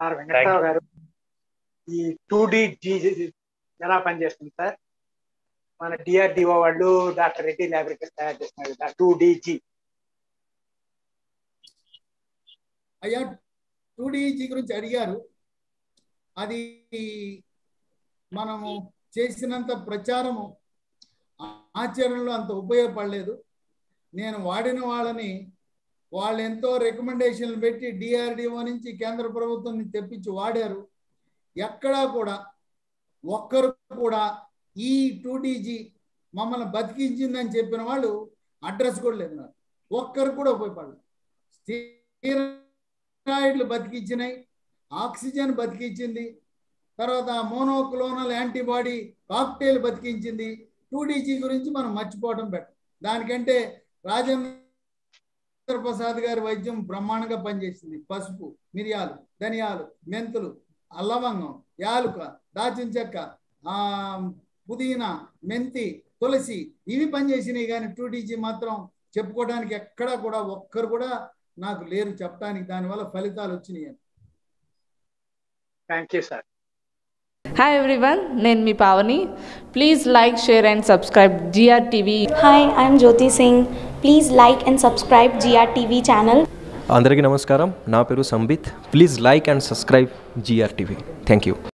Sir thank Venkatrao you. గారు, ఈ 2D ఎలా పనిచేస్తుంది సార్? మన డిఆర్డిఓ వాళ్ళు డాక్టర్ రెడ్డి ల్యాబొరేటరీస్ తయారు చేస్తున్నారు కదా 2DG. అయ్యా 2DG గురించి అడిగారు. అది మనము చేసినంత ప్రచారము ఆచరణలో అంత ఉపయోగపడలేదు. నేను వాడిన వాళ్ళని వాళ్ళు ఎంతో రికమెండేషన్లు పెట్టి డిఆర్డిఓ నుంచి కేంద్ర ప్రభుత్వం నుంచి తెప్పించి వాడారు. ఎక్కడా కూడా ఒక్కరు కూడా ఈ 2DG మమ్మల్ని బతికించిందని చెప్పిన వాళ్ళు అడ్రస్ కూడా లేదు. నాకు ఒక్కరు కూడా ఉపయోగపడలేదు. స్టీరాయిడ్లు బతికించినాయి, ఆక్సిజన్ బతికించింది, తర్వాత మోనోక్లోనల్ యాంటీబాడీ కాక్టైల్ బతికించింది. 2DG గురించి మనం మర్చిపోవడం బెటర్. దానికంటే రాజేంద్ర ప్రసాద్ గారి వైద్యం బ్రహ్మాండంగా పనిచేసింది. పసుపు, మిరియాలు, ధనియాలు, మెంతులు, లవంగం, యాలుక, దాచిన చెక్క, పుదీనా, మెంతి, తులసి ఇవి పనిచేసినాయి. కానీ 2DG మాత్రం చెప్పుకోవడానికి ఎక్కడా కూడా ఒక్కరు కూడా నాకు లేరు చెప్పడానికి. దానివల్ల ఫలితాలు వచ్చినాయి. Thank you sir. Hi everyone, నేను మీ Pavani. Please like, share and subscribe GRTV. Hi, I'm Jyoti Singh. Please like and subscribe GRTV channel. అందరికీ నమస్కారం. నా పేరు Sambit. Please like and subscribe GRTV. Thank you.